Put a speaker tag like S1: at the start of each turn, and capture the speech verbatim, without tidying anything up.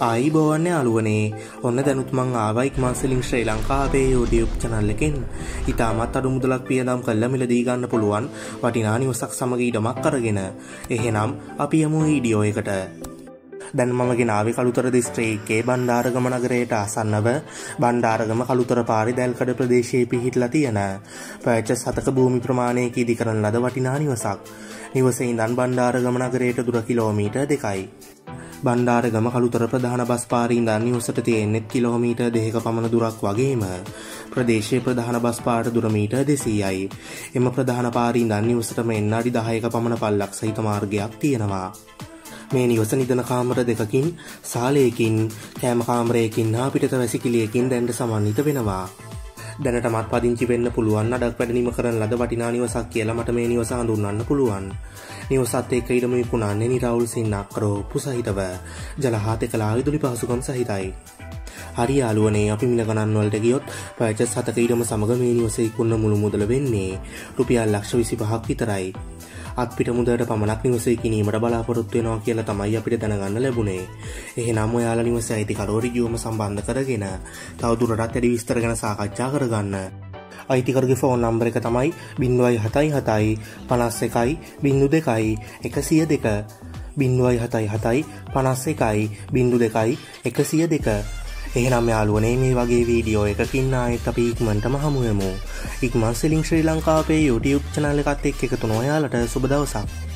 S1: ආයිබෝවන් යාළුවනේ ඔන්න දැනුත් මං ආවා ikman.lk ශ්‍රී ලංකාවේ YouTube channel එකෙන් ඉතාමත් අඩු මුදලක් වියදම් කරලා මිලදී ගන්න පුළුවන් වටිනා නිවසක් සමග ඉඩමක් අරගෙන එහෙනම් අපි යමු වීඩියෝ එකට දැන් මම ගෙනාවේ කළුතර දිස්ත්‍රික්කයේ බණ්ඩාරගම නගරයට ආසන්නව බණ්ඩාරගම කළුතර පාරේ දැල්කඩ ප්‍රදේශයේ පිහිටලා තියෙන පර්චස් හතක භූමි ප්‍රමාණයක ඉදි කරන ලද වටිනා නිවසක්. නිවසේ ඉඳන් බණ්ඩාරගම නගරයට දුර කිලෝමීටර් දෙකයි. බණ්ඩාරගම කළුතර ප්‍රධාන බස් පාරේ ඉඳන් නිවසට තියෙන්නේ කිලෝමීටර් දෙකක පමණ දුරක් වගේම ප්‍රදේශයේ ප්‍රධාන බස් පාරට දුර මීටර් දෙසීයයි. එම ප්‍රධාන පාරේ ඉඳන් නිවසටම එන්න අඩි දහයක පමණ පල්ලක් සහිත මාර්ගයක් තියෙනවා. මේ නිවස නිදන කාමර දෙකකින් සාලයකින් කෑම කාමරයකින් හා පිටත වැසිකිළියකින් දැන්ට සමන්විත වෙනවා. දැනටමත් පදිංචි වෙන්න පුළුවන් නඩක් වැඩනීම කරන ලද වටිනා නිවසක් කියලා මට මේ නිවස හඳුන්වන්න පුළුවන්. නිවසත් එක්ක ඉඩම විකුණන්නේ නිරවුල් සින්නක් රෝප්පු සහිතව ජල හා තෙකලා විදුලි පහසුකම් සහිතයි. හරි යාළුවනේ අපි මිල ගණන් වලට ගියොත් පර්චස් හතක ඉඩම සමග මේ නිවසේ විකුණන මුළු මුදල වෙන්නේ රුපියල් ලක්ෂ විසිපහක් විතරයි. අත්පිට මුදලට පමණක් නිවසේ කිනීමට බලාපොරොත්තු වෙනවා කියලා තමයි අපිට දැනගන්න ලැබුණේ. එහෙනම් ඔයාලා නිවසේ අයිතිකරුවෝ ඍජුවම සම්බන්ධ කරගෙන තවදුරටත් වැඩි විස්තර ගැන සාකච්ඡා කරගන්න. අයිතිකරුගේ ෆෝන් නම්බර එක තමයි ज़ीरो सात सात पाँच एक ज़ीरो दो एक ज़ीरो दो ज़ीरो सात सात पाँच एक ज़ीरो दो एक ज़ीरो दो. එහෙනම් යාළුවනේ මේ වගේ වීඩියෝ එකකින් ආයෙත් අපි ඉක්මනටම හමු වෙමු. ikman.lk ශ්‍රී ලංකාවේ YouTube channel එකත් එක්ක එකතු වෙන ඔයාලට සුබ දවසක්.